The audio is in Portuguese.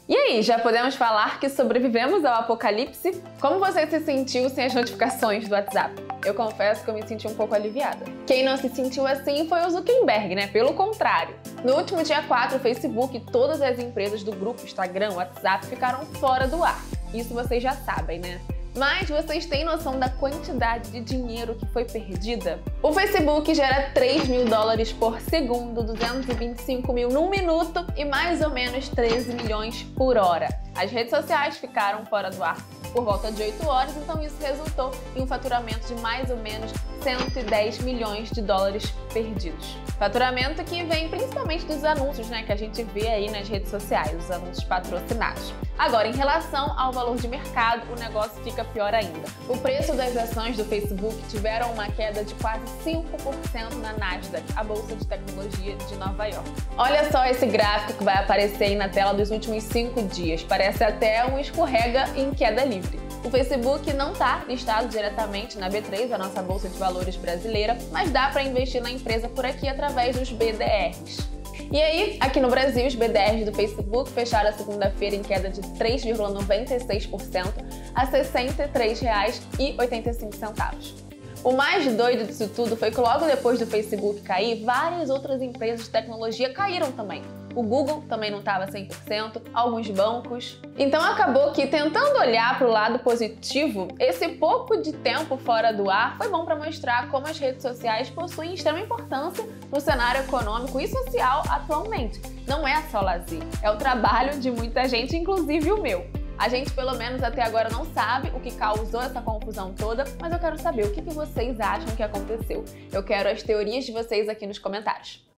E aí, já podemos falar que sobrevivemos ao apocalipse? Como você se sentiu sem as notificações do WhatsApp? Eu confesso que eu me senti um pouco aliviada. Quem não se sentiu assim foi o Zuckerberg, né? Pelo contrário. No último dia 4, o Facebook e todas as empresas do grupo Instagram, WhatsApp, ficaram fora do ar. Isso vocês já sabem, né? Mas vocês têm noção da quantidade de dinheiro que foi perdida? O Facebook gera 3 mil dólares por segundo, 225 mil num minuto e mais ou menos 13 milhões por hora. As redes sociais ficaram fora do ar por volta de 8 horas, então isso resultou em um faturamento de mais ou menos 110 milhões de dólares perdidos. Faturamento que vem principalmente dos anúncios, né, que a gente vê aí nas redes sociais, os anúncios patrocinados. Agora, em relação ao valor de mercado, o negócio fica pior ainda. O preço das ações do Facebook tiveram uma queda de quase 5% na Nasdaq, a bolsa de tecnologia de Nova York. Olha só esse gráfico que vai aparecer aí na tela dos últimos 5 dias. Parece até um escorrega em queda livre. O Facebook não está listado diretamente na B3, a nossa bolsa de valores brasileira, mas dá para investir na empresa por aqui através dos BDRs. E aí, aqui no Brasil, os BDRs do Facebook fecharam a segunda-feira em queda de 3,96% a R$ 63,85. O mais doido disso tudo foi que logo depois do Facebook cair, várias outras empresas de tecnologia caíram também. O Google também não estava 100%, alguns bancos. Então acabou que, tentando olhar para o lado positivo, esse pouco de tempo fora do ar foi bom para mostrar como as redes sociais possuem extrema importância no cenário econômico e social atualmente. Não é só lazer, é o trabalho de muita gente, inclusive o meu. A gente, pelo menos até agora, não sabe o que causou essa confusão toda, mas eu quero saber o que vocês acham que aconteceu. Eu quero as teorias de vocês aqui nos comentários.